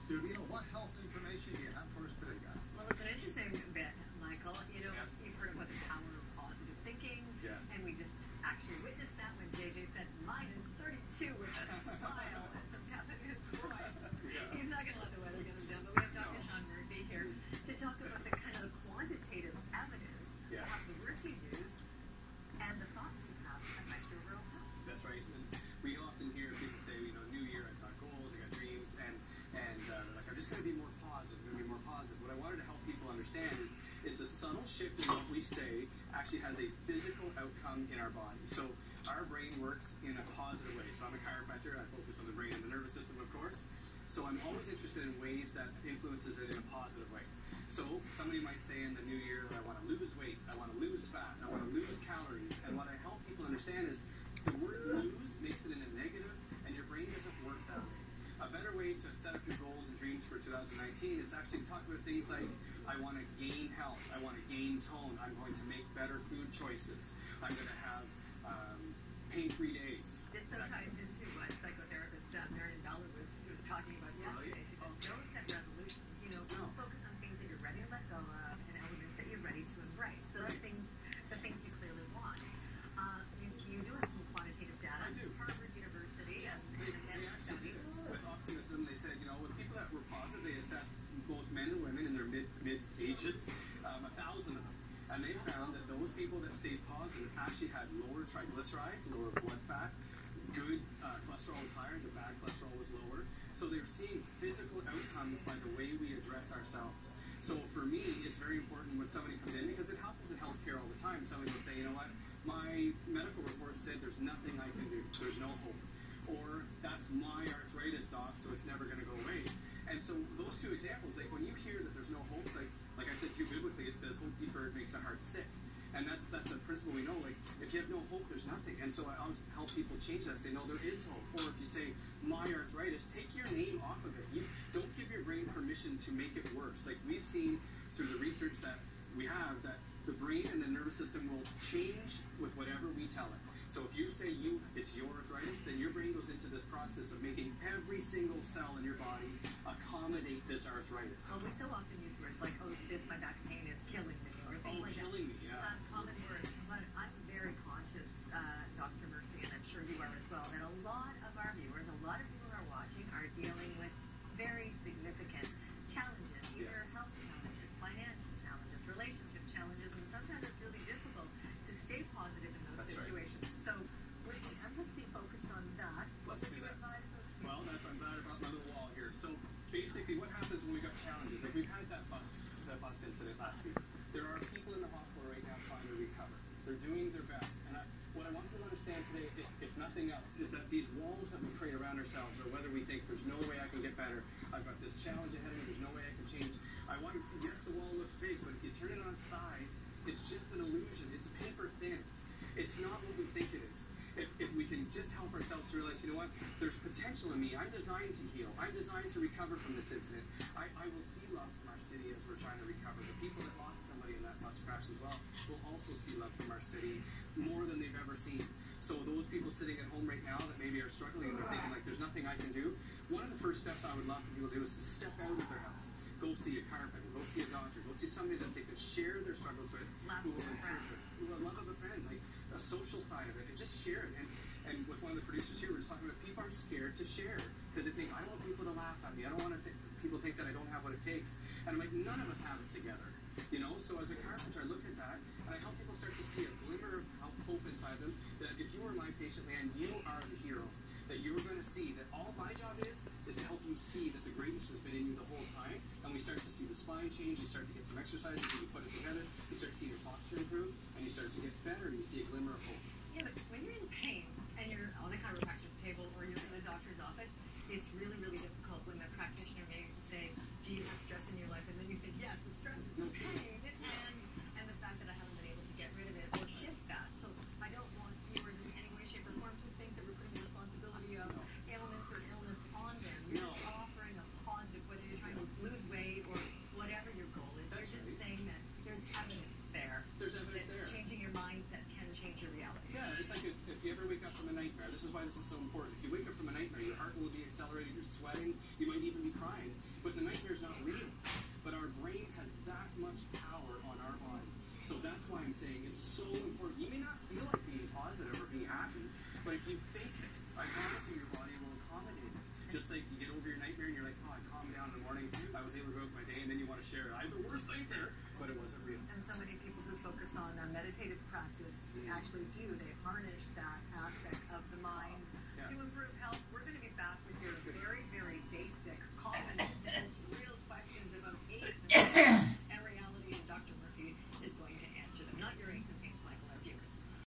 studio. What health information do you have for us today, guys? Well, it's an interesting bit, Michael. You know, Yes. you've heard about the power of positive thinking. Yes. And we just actually witnessed that when JJ said, minus 32 with a smile and some pep in his voice. Yeah. He's not going to let the weather get him down, but we have Dr. Sean Murphy here to talk about the kind of quantitative evidence Yes. of the words you use and the thoughts you have affect your overall health. That's right. And we often hear people say, you know, New Year, I've got goals, I got dreams, and like I'm just going to be more positive. I'm going to be more positive. What I wanted to help people understand is it's a subtle shift in what we say actually has a physical outcome in our body. So our brain works in a positive way. So I'm a chiropractor. I focus on the brain and the nervous system, of course. So I'm always interested in ways that influences it in a positive way. So somebody might say in the new year, I want to lose weight, I want to lose fat, I want to lose calories. And what I help people understand is the word lose makes it in a negative, and your brain doesn't work that way. A better way to set up your goals and dreams for 2019 is actually talk about things like, I want to gain health, I want to gain tone, I'm going to make better food choices, I'm going to have pain-free days. This so ties into what psychotherapist Marion Ballard was talking about yesterday. She said, don't set resolutions. You know, focus on things that you're ready to let go of and elements that you're ready to embrace. So the things you clearly want. You do have some quantitative data. I do. Harvard University. Yes, And they actually, study. with optimism, they said, you know, with people that were positive, they assessed both men and women in their mid ages, 1,000 of them. And they found that those people that stayed positive actually had lower triglycerides, lower blood fat, good cholesterol was higher, the bad cholesterol was lower. So they're seeing physical outcomes by the way we address ourselves. So for me, it's very important when somebody comes in, because it happens in healthcare all the time. Somebody will say, you know what, my medical report said there's nothing I can do. There's no hope. Or that's my arthritis, doc, so it's never going to go away. And so those two examples, like when you hear that there's no hope, like I said to you biblically, it says hope deferred makes the heart sick. And that's a principle we know. Like if you have no hope, there's nothing. And so I always help people change that. Say no, there is hope. Or if you say my arthritis, take your name off of it. You don't give your brain permission to make it worse. Like we've seen through the research that we have that the brain and the nervous system will change with whatever we tell it. So if you say it's your arthritis, then your brain goes into this process of making every single cell in your body accommodate this arthritis. Well, we so often use words like, oh, my back pain is killing me, or things like killing that. me, yeah. Common words. But I'm very conscious, Dr. Murphy, and I'm sure you are as well, that a lot of our viewers, a lot of people who are watching are dealing with very significant challenges, either Yes. health challenges, financial challenges, relationship challenges, and sometimes it's really difficult to stay positive in those That's right. situations. So we're going to be focused on that. What Let's would do you that. advise those people? Well, I'm glad I brought my little wall here. So basically what happens when we got challenges, like we've had that bus incident last week. There are people in the hospital right now trying to recover. They're doing their best. And what I want you to understand today, if nothing else, is that these walls that we create around ourselves, or whether we think there's no way I can get better, I've got this challenge ahead of me, there's no way I can change, I want you to see, yes, the wall looks big, but if you turn it on its side, it's just an illusion. It's paper thin. It's not what we think it is. If we can just help ourselves to realize, you know what, there's potential in me. I'm designed to heal. I'm designed to recover from this incident. I will see love from our city as we're trying to recover. The people that lost somebody in that bus crash as well will also see love from our city more than they've ever seen. So those people sitting at home right now that maybe are struggling and they're thinking like there's nothing I can do, one of the first steps I would love for people to do is to step out of their house. Go see a chiropractor, go see a doctor, go see somebody that they could share their struggles with, who will interpret, who will love of a friend, like a social side of it, and just share it. And with one of the producers here, we're just talking about people are scared to share because they think, I don't want people to laugh at me. I don't want people to think that I don't have what it takes. And I'm like, none of us have it together. You know, so as a chiropractor, I look at that and I help people start to see a glimmer of hope inside them that if you were my patient, man, you are the hero. That you're going to see that all my job is to help you see that the greatness has been in you the whole time. And we start to see the spine change, you start to get some exercises, you put it together, you start to see your posture improve, and you start to get better, and you see a glimmer of hope. Yeah, but when you're in pain and you're on a chiropractor's table or you're in a doctor's office, it's really, really difficult